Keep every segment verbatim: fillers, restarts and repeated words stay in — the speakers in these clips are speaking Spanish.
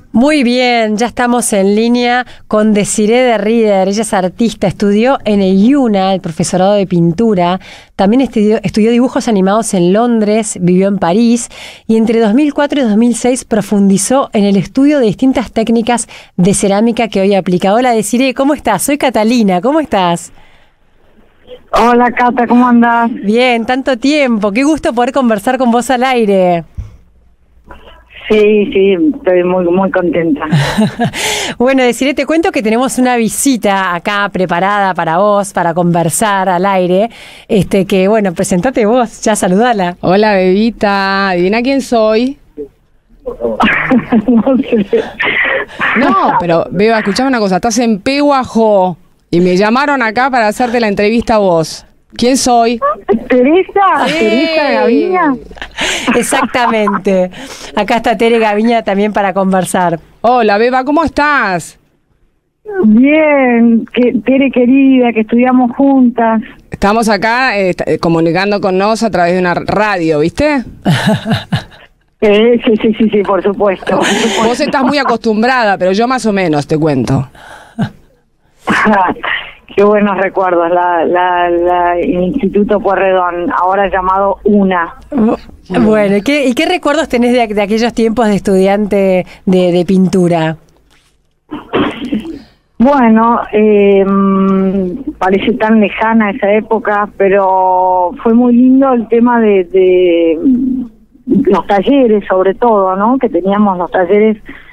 Muy bien, ya estamos en línea con Desiree de Rieder. Ella es artista, estudió en el I U N A, el profesorado de pintura, también estudió, estudió dibujos animados en Londres, vivió en París y entre dos mil cuatro y dos mil seis profundizó en el estudio de distintas técnicas de cerámica que hoy aplica. Hola Desiree, ¿cómo estás? Soy Catalina, ¿cómo estás? Hola Cata, ¿cómo andás? Bien, tanto tiempo, qué gusto poder conversar con vos al aire. Sí, sí, estoy muy muy contenta. Bueno, Desiree, te cuento que tenemos una visita acá preparada para vos, para conversar al aire. Este, que bueno, presentate vos, ya saludala. Hola, bebita, ¿adivina quién soy? No sé. No, pero Beba, escuchame una cosa, estás en Pehuajó y me llamaron acá para hacerte la entrevista a vos. ¿Quién soy? ¿Teresa? Sí. ¿Teresa Gaviña? Exactamente. Acá está Tere Gaviña también para conversar. Hola, Beba, ¿cómo estás? Bien, que, Tere querida, que estudiamos juntas. Estamos acá eh, eh, comunicando con nos a través de una radio, ¿viste? Eh, sí, sí, sí, sí, por supuesto. Por supuesto. Vos estás muy acostumbrada, pero yo más o menos, te cuento. Qué buenos recuerdos, la, la, la, el Instituto Pueyrredón, ahora llamado UNA. Bueno, ¿y qué, y qué recuerdos tenés de, de aquellos tiempos de estudiante de, de pintura? Bueno, eh, parece tan lejana esa época, pero fue muy lindo el tema de, de los talleres, sobre todo, ¿no? Que teníamos los talleres.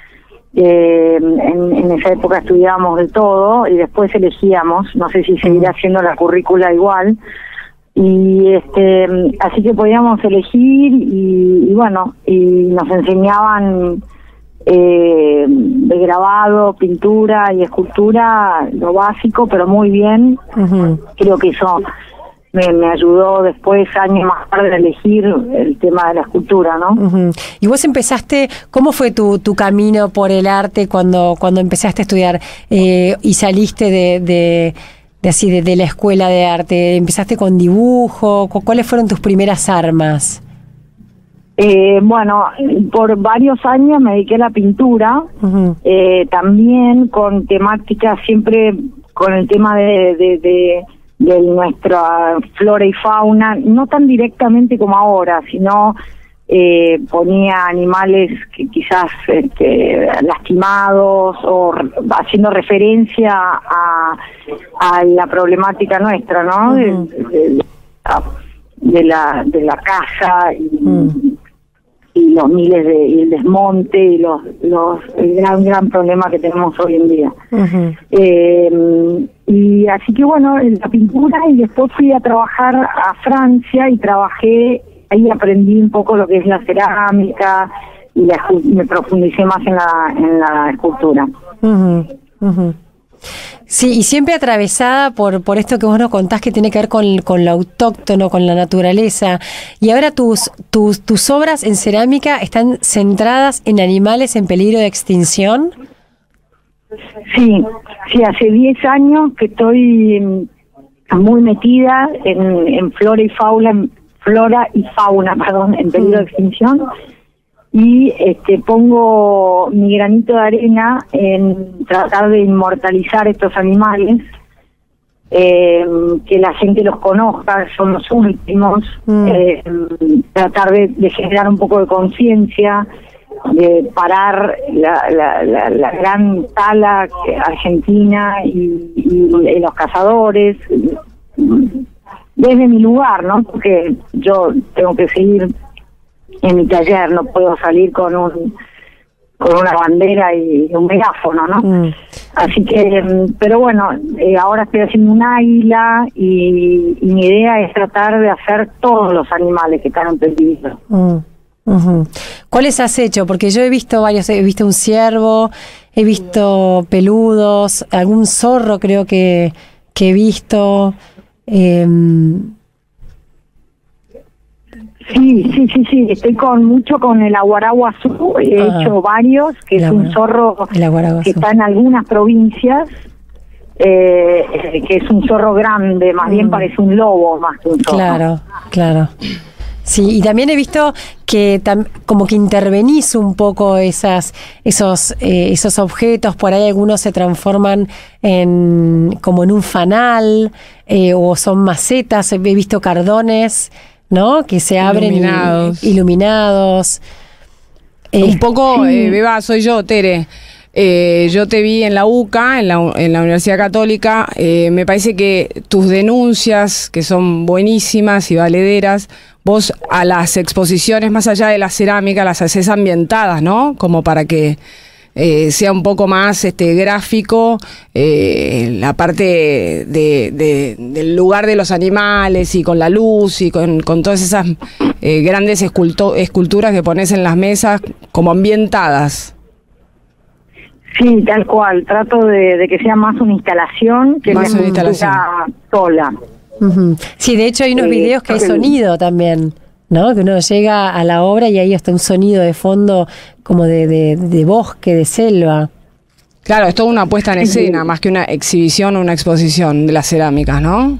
Eh, en, en esa época estudiábamos de todo y después elegíamos, no sé si seguirá siendo la currícula igual, y este así que podíamos elegir y, y bueno, y nos enseñaban eh, de grabado, pintura y escultura, lo básico, pero muy bien. Uh-huh. Creo que eso Me, me ayudó después, años más tarde, a elegir el tema de la escultura, ¿no? Uh-huh. Y vos empezaste, ¿cómo fue tu, tu camino por el arte cuando cuando empezaste a estudiar eh, y saliste de, de, de así de, de la escuela de arte? ¿Empezaste con dibujo? ¿Cuáles fueron tus primeras armas? Eh, bueno, por varios años me dediqué a la pintura, uh-huh. eh, también con temáticas, siempre con el tema de... de, de de nuestra flora y fauna, no tan directamente como ahora, sino eh, ponía animales que quizás este, lastimados o haciendo referencia a, a la problemática nuestra, ¿no? Uh-huh. de, de, de la de la caza y, uh-huh. y los miles de y el desmonte y los los el gran gran problema que tenemos hoy en día. Uh-huh. Eh, Y así que bueno, en la pintura, y después fui a trabajar a Francia y trabajé, ahí aprendí un poco lo que es la cerámica y la, me profundicé más en la en la escultura. Uh-huh, uh-huh. Sí, y siempre atravesada por por esto que vos nos contás que tiene que ver con, con lo autóctono, con la naturaleza. Y ahora tus, tus, tus obras en cerámica están centradas en animales en peligro de extinción. Sí, sí, hace diez años que estoy muy metida en, en flora y fauna, flora y fauna, perdón, en peligro de extinción, y este pongo mi granito de arena en tratar de inmortalizar estos animales, eh, que la gente los conozca, son los últimos, mm. eh, tratar de, de generar un poco de conciencia, de parar la, la, la, la gran tala argentina y, y, y los cazadores desde mi lugar, ¿no? Porque yo tengo que seguir en mi taller, no puedo salir con un con una bandera y un megáfono, ¿no? Mm. Así que, pero bueno, eh, ahora estoy haciendo un águila y, y mi idea es tratar de hacer todos los animales que están en peligro. Mm. Uh-huh. ¿Cuáles has hecho? Porque yo he visto varios, he visto un ciervo, he visto peludos, algún zorro creo que, que he visto. Eh... Sí, sí, sí, sí, estoy con mucho con el aguaraguazú, he uh-huh. hecho varios, que el es un zorro que está en algunas provincias, eh, que es un zorro grande, más uh-huh. bien parece un lobo más que un zorro. Claro, claro. Sí, y también he visto que tam, como que intervenís un poco esas, esos, eh, esos objetos, por ahí algunos se transforman en como en un fanal, eh, o son macetas, he visto cardones, ¿no? Que se abren iluminados. Y, iluminados. Un Eh, poco, sí. eh, Beba, soy yo, Tere. Eh, yo te vi en la U C A, en la, en la Universidad Católica. Eh, me parece que tus denuncias, que son buenísimas y valederas, vos a las exposiciones, más allá de la cerámica, las haces ambientadas, ¿no? Como para que eh, sea un poco más este gráfico, eh, la parte de, de, del lugar de los animales y con la luz y con, con todas esas eh, grandes esculto, esculturas que pones en las mesas como ambientadas. Sí, tal cual. Trato de, de que sea más una instalación que Más una una instalación. sola. Uh-huh. Sí, de hecho hay unos Eh, videos que hay sí. sonido también, ¿no? Que uno llega a la obra y ahí está un sonido de fondo como de, de, de bosque, de selva. Claro, es toda una puesta en escena, más que una exhibición o una exposición de las cerámicas, ¿no?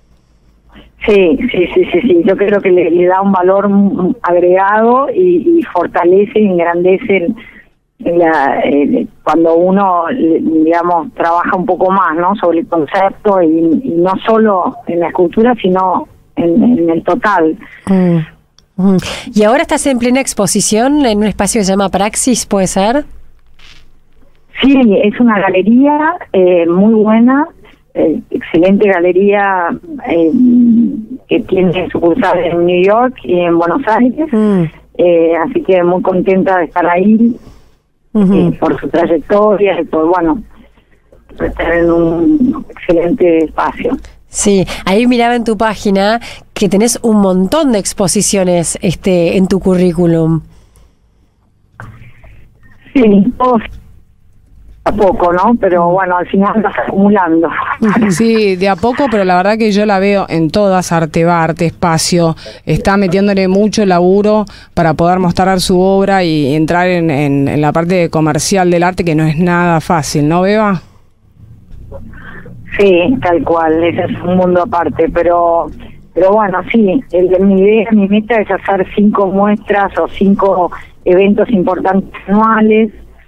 Sí, sí, sí, sí, sí. Yo creo que le, le da un valor mm, agregado y, y fortalece y engrandece la, eh, cuando uno, digamos, trabaja un poco más, ¿no? Sobre el concepto y, y no solo en la escultura, sino en, en el total. Mm. Mm. Y ahora estás en plena exposición en un espacio que se llama Praxis, ¿puede ser? Sí, es una galería eh, muy buena, eh, excelente galería eh, que tiene sucursales en New York y en Buenos Aires, Mm. eh, así que muy contenta de estar ahí. Uh-huh. eh, por su trayectoria y por, bueno, por estar en un excelente espacio. Sí, ahí miraba en tu página que tenés un montón de exposiciones este, en tu currículum. Sí, todos a poco, ¿no? Pero bueno, al final vas acumulando. Sí, de a poco, pero la verdad que yo la veo en todas, Arte Va, Arte Espacio, está metiéndole mucho laburo para poder mostrar su obra y entrar en, en, en la parte comercial del arte, que no es nada fácil, ¿no, Beba? Sí, tal cual, ese es un mundo aparte, pero pero bueno, sí, el, mi idea, mi meta es hacer cinco muestras o cinco eventos importantes anuales.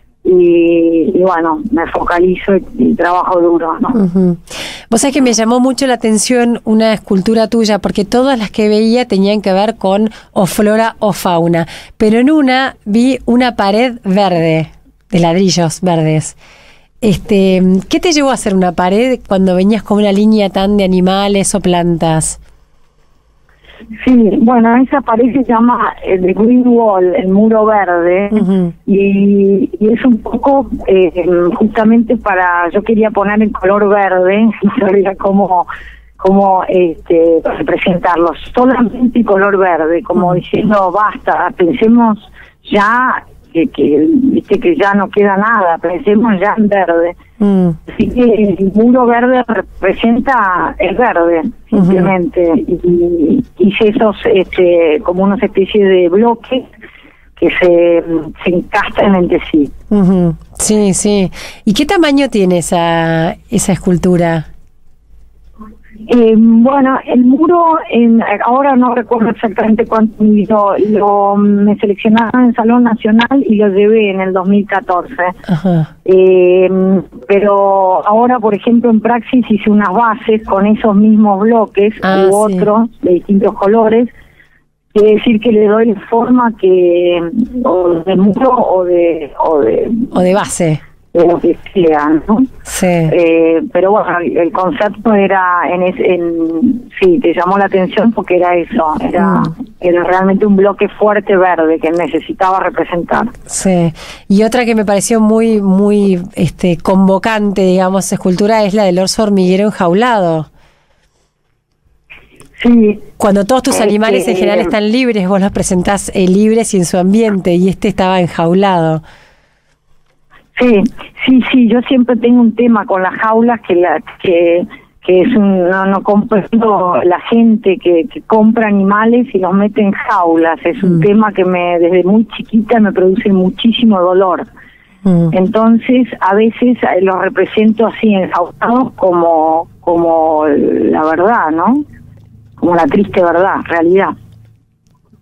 Y, y bueno, me focalizo y, y trabajo duro, ¿no? Uh-huh. Vos sabés que me llamó mucho la atención una escultura tuya, porque todas las que veía tenían que ver con o flora o fauna, pero en una vi una pared verde, de ladrillos verdes. Este, ¿qué te llevó a hacer una pared cuando venías con una línea tan de animales o plantas? Sí, bueno, esa pared se llama eh, The Green Wall, el muro verde, Uh-huh. y, y es un poco eh, justamente para, yo quería poner el color verde, no sabía cómo, cómo este, representarlo, solamente color verde, como Uh-huh. diciendo basta, pensemos ya que, que, viste que ya no queda nada, pensemos ya en verde. Mm. Así que el muro verde representa el verde, simplemente. Uh-huh. Y hice esos, este, como unas especies de bloques que se, se encastan entre sí. Uh-huh. Sí, sí. ¿Y qué tamaño tiene esa, esa escultura? Eh, bueno, el muro, en, ahora no recuerdo exactamente cuánto midió, lo, me seleccionaron en el Salón Nacional y lo llevé en el dos mil catorce. Ajá. Eh, pero ahora, por ejemplo, en Praxis hice unas bases con esos mismos bloques Ah, u sí. otros de distintos colores. Quiere decir que le doy forma que o de muro o de o de, O de base. de lo que sea, ¿no? Sí. Eh, pero bueno, el concepto era en, es, en sí, te llamó la atención porque era eso, era Mm. era realmente un bloque fuerte verde que necesitaba representar. Sí. Y otra que me pareció muy, muy este, convocante, digamos, escultura es la del oso hormiguero enjaulado. Sí, Cuando todos tus Eh, animales que- en general están libres, vos los presentás eh, libres y en su ambiente, y este estaba enjaulado. sí, sí, sí, yo siempre tengo un tema con las jaulas que la que que es un, no, no comprendo la gente que, que compra animales y los mete en jaulas, es un Mm. tema que me desde muy chiquita me produce muchísimo dolor. Mm. Entonces, a veces eh, los represento así enjaulados como como la verdad, ¿no? Como la triste verdad, realidad.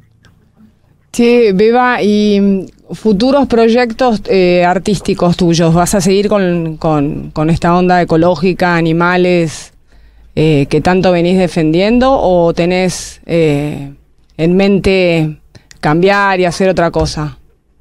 Sí, Beba, y futuros proyectos eh, artísticos tuyos, ¿vas a seguir con, con, con esta onda ecológica, animales, eh, que tanto venís defendiendo, o tenés eh, en mente cambiar y hacer otra cosa?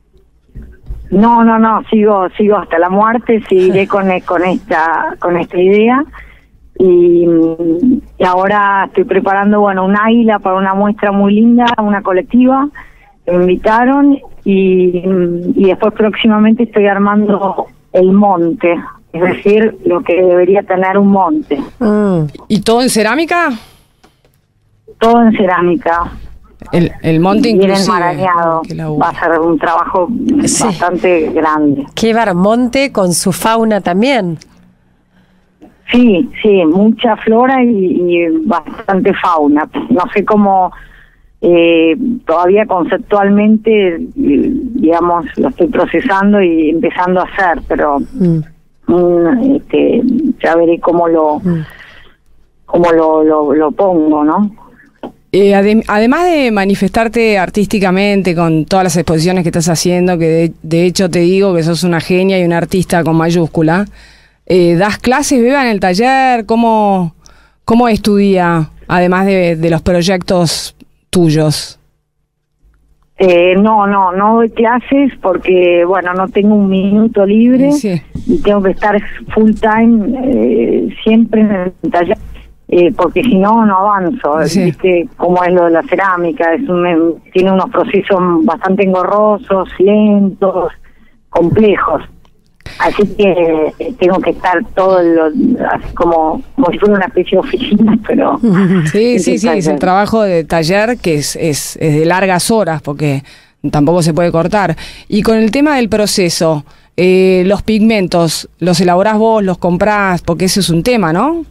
No, no, no, sigo, sigo hasta la muerte, seguiré con, con esta, con esta idea. Y, y ahora estoy preparando, bueno, un águila para una muestra muy linda, una colectiva, me invitaron, y, y después próximamente estoy armando el monte, es decir, lo que debería tener un monte. Mm. ¿Y todo en cerámica? Todo en cerámica. El, el monte bien inclusive. Enmarañado. Va a ser un trabajo sí. bastante grande. Qué bar, monte con su fauna también. Sí, sí, mucha flora y, y bastante fauna. No sé cómo, eh, todavía conceptualmente, digamos, lo estoy procesando y empezando a hacer, pero mm. Mm, este, ya veré cómo lo, mm. cómo lo, lo, lo pongo, ¿no? Eh, adem además de manifestarte artísticamente con todas las exposiciones que estás haciendo, que de, de hecho te digo que sos una genia y una artista con mayúscula, eh, ¿das clases, Beba, en el taller? ¿Cómo, cómo es tu día, además de, de los proyectos tuyos? Eh, no, no, no doy clases porque, bueno, no tengo un minuto libre sí. y tengo que estar full time eh, siempre en el taller. Eh, porque si no, no avanzo. Sí. Viste cómo es lo de la cerámica, es un, tiene unos procesos bastante engorrosos, lentos, complejos. Así que eh, tengo que estar todo lo, así como, como si fuera una especie de oficina, pero... Sí, sí, sí, es el trabajo de taller que es, es, es de largas horas, porque tampoco se puede cortar. Y con el tema del proceso, eh, los pigmentos, ¿los elaborás vos, los comprás? Porque ese es un tema, ¿no?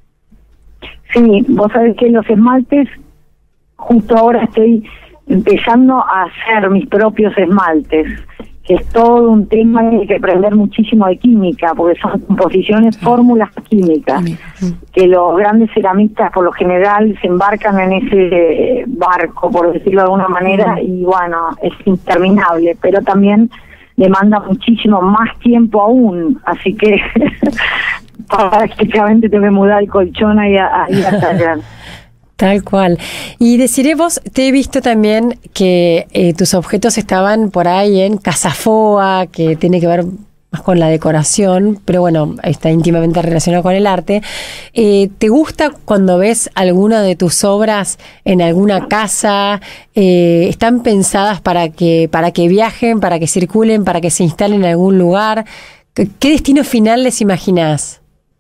Sí, vos sabés que los esmaltes, justo ahora estoy empezando a hacer mis propios esmaltes, que es todo un tema, hay que aprender muchísimo de química, porque son composiciones, fórmulas químicas, que los grandes ceramistas por lo general se embarcan en ese barco, por decirlo de alguna manera, y bueno, es interminable, pero también demanda muchísimo más tiempo aún, así que... prácticamente te me mudar el colchón ahí a, ahí a tallar. Tal cual. Y deciré vos, te he visto también que eh, tus objetos estaban por ahí en Casafoa, que tiene que ver más con la decoración, pero bueno, está íntimamente relacionado con el arte. Eh, ¿Te gusta cuando ves alguna de tus obras en alguna casa? Eh, ¿Están pensadas para que, para que viajen, para que circulen, para que se instalen en algún lugar? ¿Qué, qué destino final les imaginás?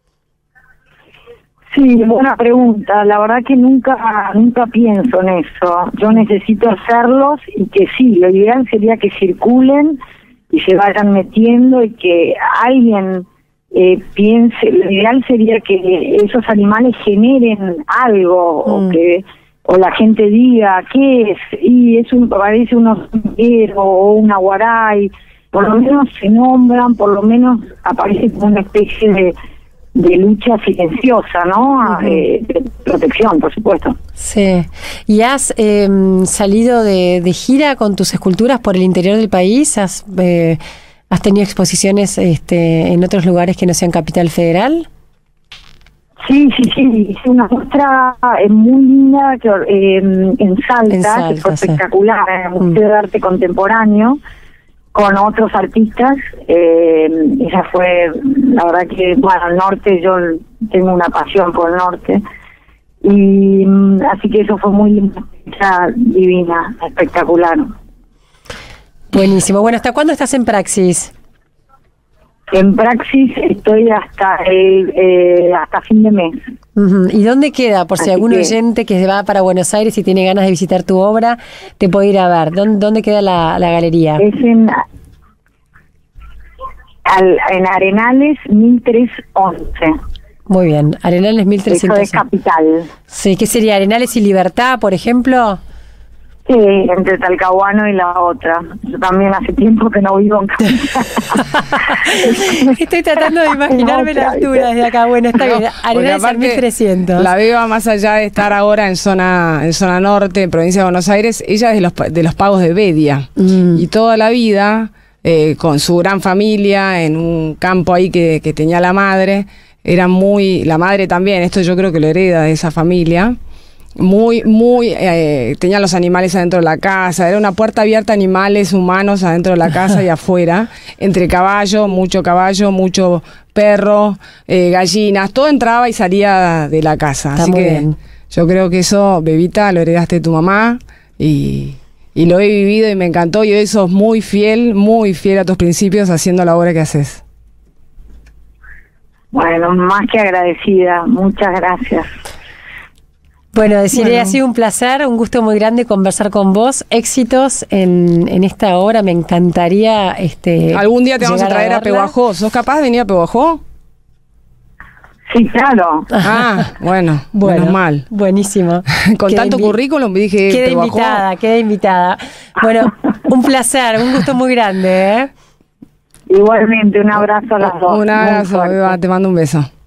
Sí, buena pregunta. La verdad que nunca nunca pienso en eso. Yo necesito hacerlos y que sí, lo ideal sería que circulen y se vayan metiendo y que alguien eh, piense, lo ideal sería que esos animales generen algo mm. o que o la gente diga qué es, y es un, parece un hormiguero o un aguaray, por lo menos se nombran, por lo menos aparece como una especie de de lucha silenciosa, ¿no? Uh-huh. eh, de protección, por supuesto. Sí. ¿Y has eh, salido de, de gira con tus esculturas por el interior del país? ¿Has, eh, has tenido exposiciones este, en otros lugares que no sean Capital Federal? Sí, sí, sí. Hice una muestra eh, muy linda que, eh, en, Salta, en Salta, que fue sí. espectacular, en el Museo uh-huh. de Arte Contemporáneo, con otros artistas. Eh, ella fue, la verdad que, bueno, el norte, yo tengo una pasión por el norte, y así que eso fue muy divina, espectacular. Buenísimo. Bueno, ¿hasta cuándo estás en Praxis? En Praxis estoy hasta el, eh, hasta fin de mes. Uh-huh. ¿Y dónde queda? Por si Así algún que, oyente que va para Buenos Aires y tiene ganas de visitar tu obra, te puede ir a ver. ¿Dónde, dónde queda la, la galería? Es en, al, en Arenales mil trescientos once. Muy bien, Arenales mil trescientos once. Eso es Capital. Sí, ¿qué sería? ¿Arenales y Libertad, por ejemplo? Sí, entre Talcahuano y la otra. Yo también hace tiempo que no vivo en Capital. Estoy tratando de imaginarme la altura desde acá. Bueno, está No, bien. Arenal es mil trescientos. La veo más allá de estar ahora en zona en zona norte, en provincia de Buenos Aires. Ella es de los, de los pagos de Bedia. Mm. Y toda la vida, eh, con su gran familia, en un campo ahí que, que tenía la madre, era muy... La madre también, esto yo creo que lo hereda de esa familia. Muy, muy, eh, tenían los animales adentro de la casa, era una puerta abierta a animales humanos adentro de la casa y afuera, entre caballo, mucho caballo, mucho perro, eh, gallinas, todo entraba y salía de la casa. Está Así muy que bien. Yo creo que eso, Bebita, lo heredaste de tu mamá y, y lo he vivido y me encantó y hoy sos muy fiel, muy fiel a tus principios haciendo la obra que haces. Bueno, más que agradecida, muchas gracias. Bueno, Desiree, Bueno. ha sido un placer, un gusto muy grande conversar con vos. Éxitos en, en esta obra, me encantaría... este Algún día te vamos a llegar traer a, verla. Pehuajó. ¿Sos capaz de venir a Pehuajó? Sí, claro. Ah, bueno, Bueno, menos mal. buenísimo. Con Queda tanto invi- currículum dije Queda Pehuajó. invitada, queda invitada. Bueno, un placer, un gusto muy grande, ¿eh? Igualmente, un abrazo a las dos. Un muy abrazo, fuerte. Beba, te mando un beso.